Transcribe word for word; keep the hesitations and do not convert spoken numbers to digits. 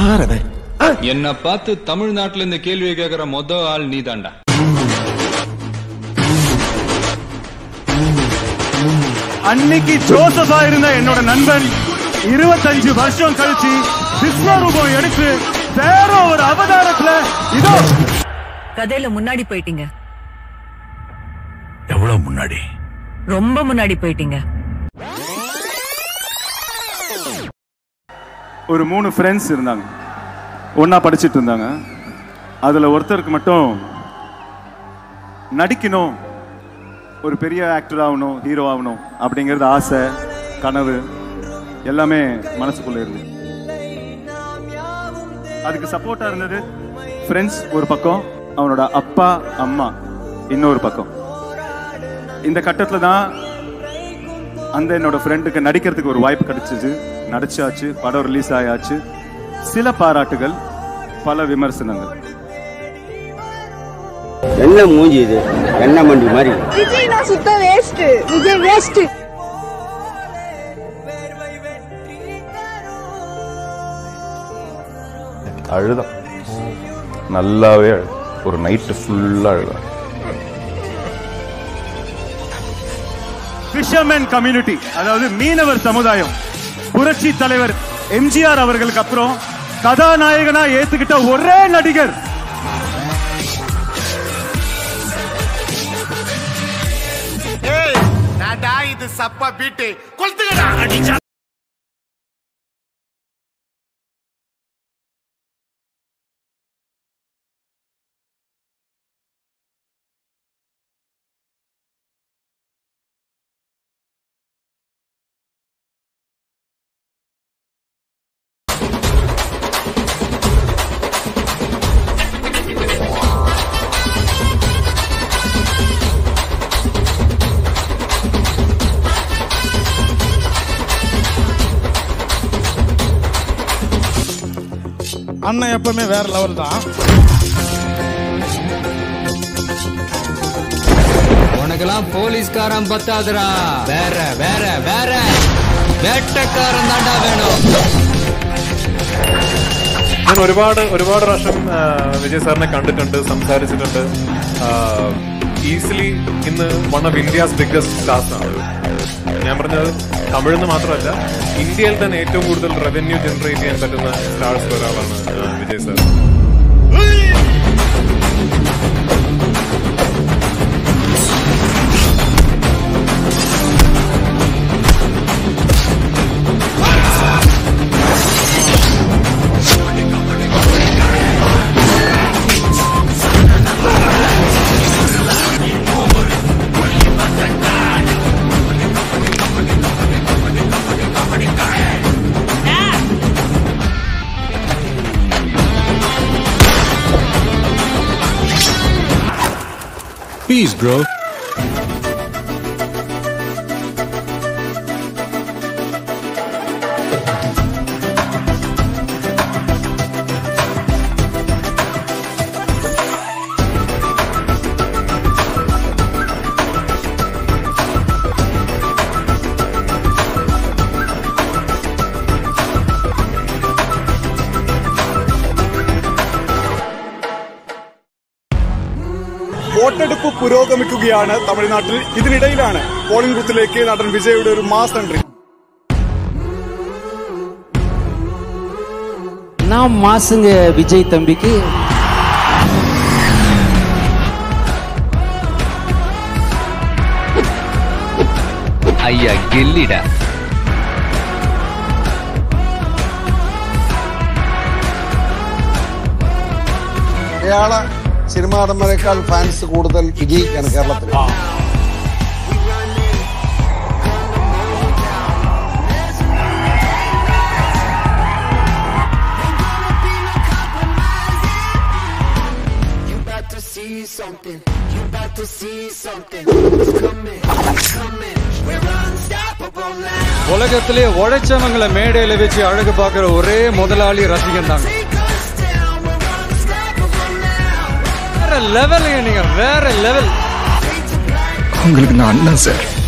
யாரவன்? என்ன பார்த்து தமிழ்நாட்டுல இந்த கேள்வியை கேட்கிற மொத ஆள் நீ தாண்டா. அன்னைக்கு ஜோசபா இருந்த என்னோட நண்பன் இருபத்தஞ்சு வருஷம் கழிச்சு விஸ்வரூபம் எடுத்து வேற ஒரு அவதாரத்துல இதோ கதையில முன்னாடி போயிட்டீங்க. எவ்வளவு முன்னாடி? ரொம்ப முன்னாடி போயிட்டீங்க. ஒரு மூணு ஃப்ரெண்ட்ஸ் இருந்தாங்க, ஒன்னா படிச்சுட்டு இருந்தாங்க. அதுல ஒருத்தருக்கு மட்டும் நடிக்கணும், ஒரு பெரிய ஆக்டர் ஆகணும், ஹீரோ ஆகணும் அப்படிங்கிறது ஆசை, கனவு எல்லாமே மனசுக்குள்ள இருந்து. அதுக்கு சப்போர்ட்டா இருந்தது ஃப்ரெண்ட்ஸ் ஒரு பக்கம், அவனோட அப்பா அம்மா இன்னொரு பக்கம். இந்த கட்டத்துல தான் அந்த என்னோட ஃப்ரெண்டுக்கு நடிக்கிறதுக்கு ஒரு வாய்ப்பு கிடைச்சிச்சு. நடிச்சாச்சு, படம் ரிலீஸ் ஆயாச்சு. சில பாராட்டுகள், பல விமர்சனங்கள். என்ன மூஞ்சி இது, என்ன மண்டி மாதிரி. விஜய் நான் சுத்த வேஸ்ட், விஜய் வேஸ்ட். அழுதான், நல்லாவே அழு, ஒரு நைட்டு ஃபுல்லா அழுதான். ஃபிஷர்மேன் கம்யூனிட்டி, அதாவது மீனவர் சமுதாயம், புரட்சி தலைவர் எம்ஜிஆர் அவர்களுக்கு அப்புறம் கதாநாயகனா ஏத்துக்கிட்ட ஒரே நடிகர். இது சப்பா பீட்டு கொளுத்துக்கடா. அண்ணன் எப்பவுமே வேற லெவல் தான். உனக்கெல்லாம் போலீஸ்காரன் பத்தாதுரா, வேற வேற வேற வேட்டக்காரன் தாண்டா വേണം. ഞാൻ ഒരുപാട് ഒരുപാട് പ്രാവശ്യം വിജയ് സാറിനെ കണ്ടിട്ടുണ്ട്, സംസാരിച്ചിട്ടുണ്ട്. ഈസിലി ഇന്ന് one of India's biggest stars ആണ്. ഞാൻ പറഞ്ഞത് തമിഴ്ന്ന് മാത്രമല്ല, ഇന്ത്യയിൽ തന്നെ ഏറ്റവും കൂടുതൽ റവന്യൂ ജനറേറ്റ് ചെയ്യാൻ പറ്റുന്ന സ്റ്റാർസ് ഒരാളാണ് വിജയ് സാർ. Peace, bro. വോട്ടെടുപ്പ് പുരോഗമിക്കുകയാണ് തമിഴ്നാട്ടിൽ. ഇതിനിടയിലാണ് പോളിംഗ് ബൂത്തിലേക്ക് നടൻ വിജയുടെ ഒരു മാസ് എൻട്രി. நான் மாசுங்க விஜய் தம்பிக்கு. ஐயா கில்லிடா. മലയാള സിനിമാ നടന്മാരെക്കാൾ ഫാൻസ് കൂടുതൽ വിജയിക്കാണ് കേരളത്തിൽ. உலகத்திலே உழைச்சவங்களை மேடையில வச்சு அழகு பார்க்கிற ஒரே முதலாளி ரசிகன் தாங்க. வேற லெவலுங்க, நீங்க வேற லெவல். உங்களுக்கு நான் அண்ணன் சார்.